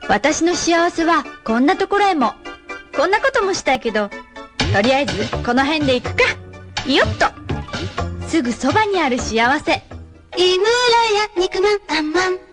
私の幸せはこんなところへも。こんなこともしたいけど、とりあえずこの辺で行くか。よっと。すぐそばにある幸せ。 井村屋肉まんあんまん。